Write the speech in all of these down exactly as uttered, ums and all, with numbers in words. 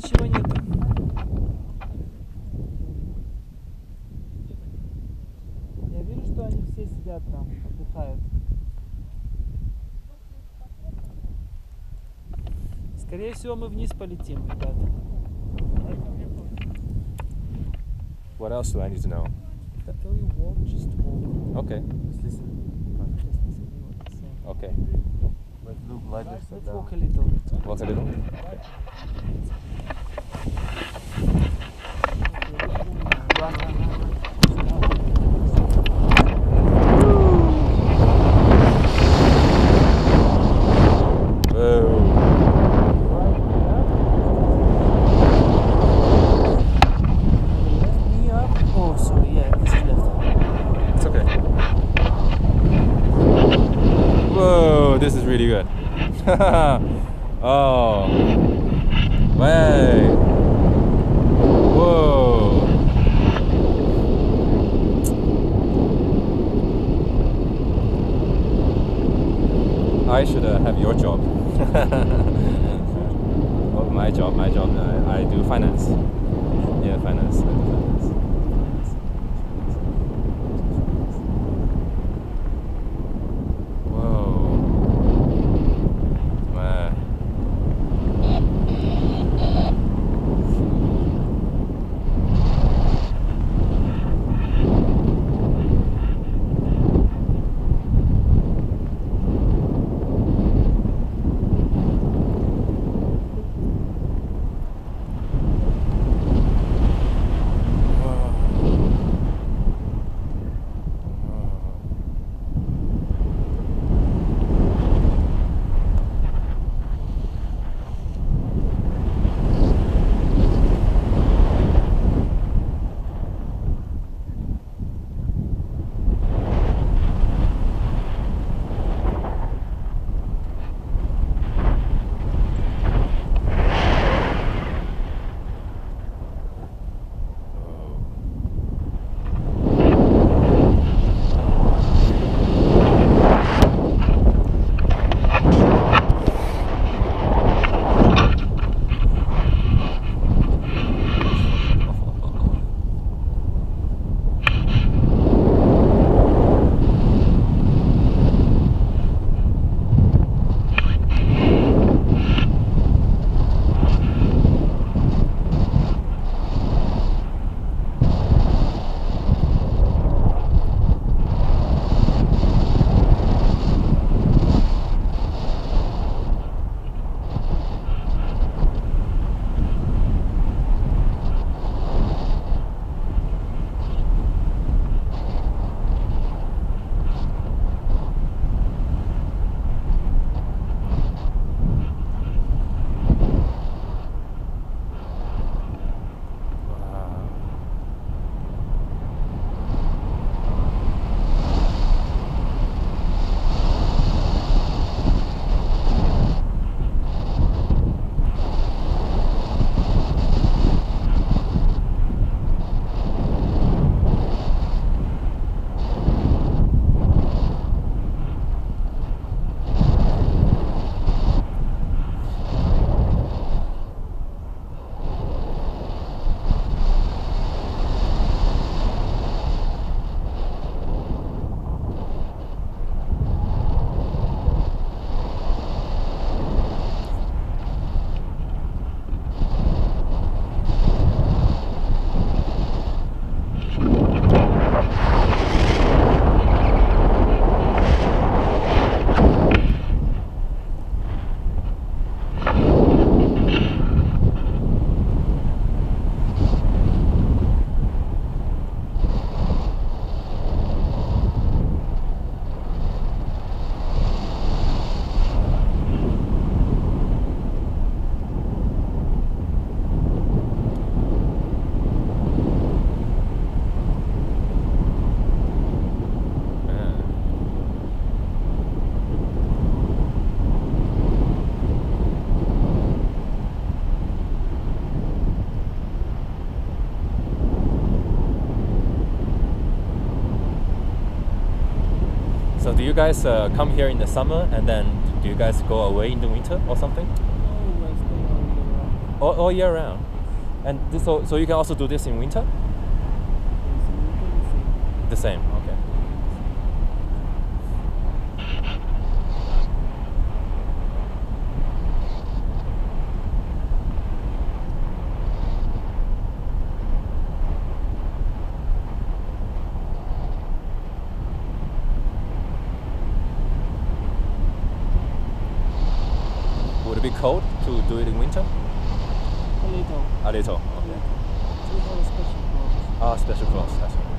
ничего нету. Я вижу, что они все сидят там, отдыхают. Скорее всего, мы вниз полетим, ребят. What else do I need to know? Tell you walk, just walk. Okay. Just listen. Just listen to what they're saying. Okay. Let's do gliders. Let's walk a little. Walk a little. Run, run, run, run. This is really good. Oh, way. Whoa. I should uh, have your job. Oh, my job, my job. I, I do finance. Yeah, finance. I do finance. So do you guys uh, come here in the summer and then do you guys go away in the winter or something? Always go all, all year round. And this, so, so you can also do this in winter? Yes, in winter the same. The same, okay. Would it be cold to do it in winter? A little. A little, A okay. little. So we have a special clothes. Ah, special clothes, that's right.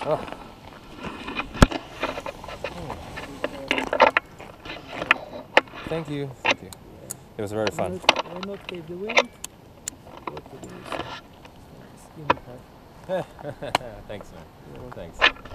Oh. Thank you, thank you. It was very Why fun. not, why not take the wind? What to do? Skinny cut. Thanks, man. Thanks.